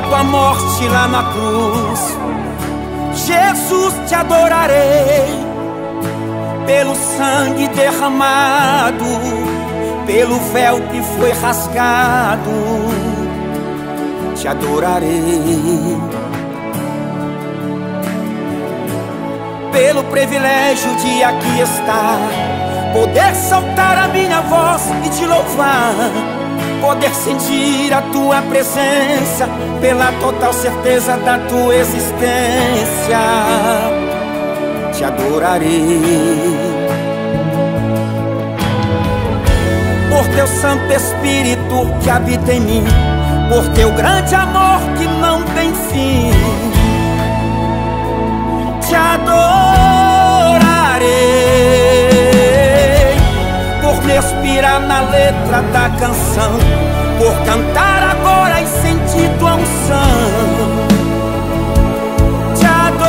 tua morte lá na cruz. Jesus, te adorarei pelo sangue derramado, pelo véu que foi rasgado. Te adorarei pelo privilégio de aqui estar, poder soltar a minha voz e te louvar, poder sentir a tua presença, pela total certeza da tua existência. Te adorarei por teu Santo Espírito que habita em mim, por teu grande amor que não tem fim. Te adorarei por me inspirar na letra da canção, por cantar agora e sentir tua unção. Te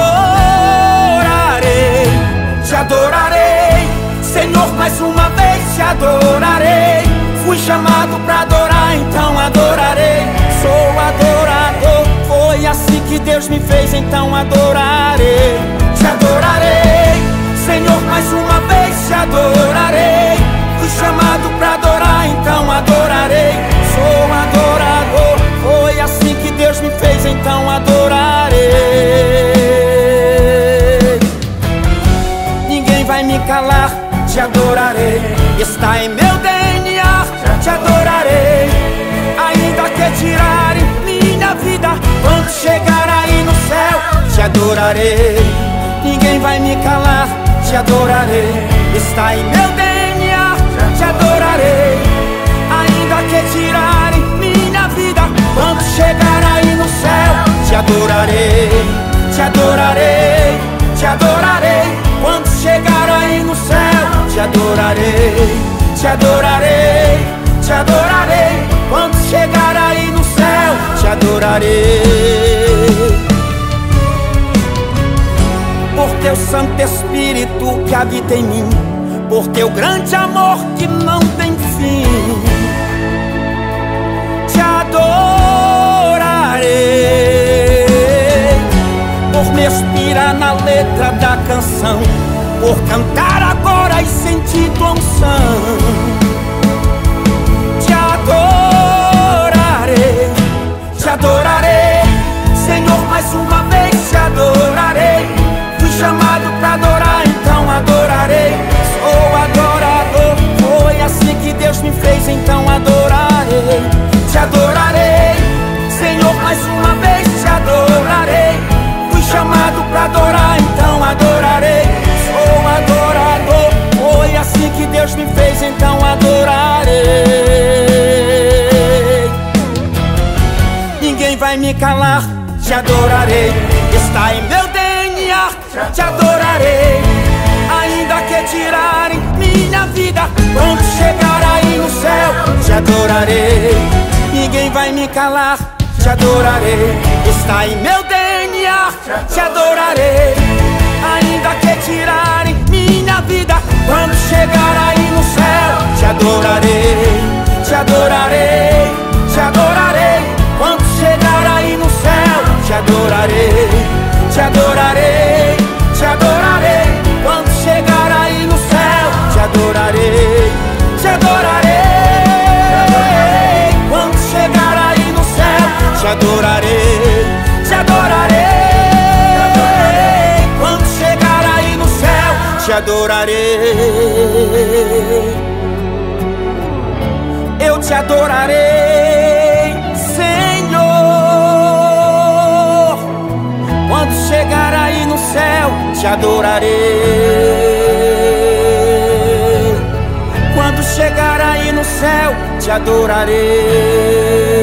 adorarei, Senhor, mais uma vez te adorarei. Fui chamado pra adorar, então adorarei. Sou adorador, foi assim que Deus me fez, então adorarei. Te adorarei, Senhor, mais uma vez te adorarei. Fui chamado pra adorar, então adorarei. Sou adorador, foi assim que Deus me fez, então adorarei. Ninguém vai me calar, te adorarei. Está em meu DNA, te adorarei. Ainda que tirarem minha vida, quando chegar aí no céu, te adorarei. Ninguém vai me calar, te adorarei. Está em meu DNA, te adorarei. Ainda que tirarem minha vida, quando chegar aí no céu, te adorarei. Te adorarei, te adorarei. Quando chegar aí no céu, te adorarei. Te adorarei, te adorarei. Quando chegar aí no céu, te adorarei. Por teu Santo Espírito que habita em mim, por teu grande amor que não tem fim. Te adorarei por me inspirar na letra da canção, por cantar agora e sentir tua unção. Te adorarei, te adorarei. Senhor, mais uma vez te adorarei. Fui chamado pra adorar, então adorarei. Sou adorador, foi assim que Deus me fez, então adorarei. Te adorarei, Senhor, mais uma vez te adorarei. Fui chamado pra adorar, então adorarei. Sou adorador, foi assim que Deus me fez, então adorarei. Ninguém vai me calar, te adorarei. Está em meu DNA, te adorarei. Ainda que tirarem minha vida, quando chegar aí no céu, te adorarei. Ninguém vai me calar, te adorarei. Está em meu DNA, te adorarei. Ainda que tirarem minha vida, quando chegar aí no céu, te adorarei. Te adorarei, te adorarei. Quando chegar aí no céu, te adorarei. Te adorarei, te adorarei. Quando chegar aí no céu, te adorarei. Te adorarei. Quando chegar aí no céu, te adorarei. Te adorarei. Quando chegar aí no céu, te adorarei. Eu te adorarei, Senhor. Quando chegar aí no céu, te adorarei. Quando chegar aí no céu, te adorarei.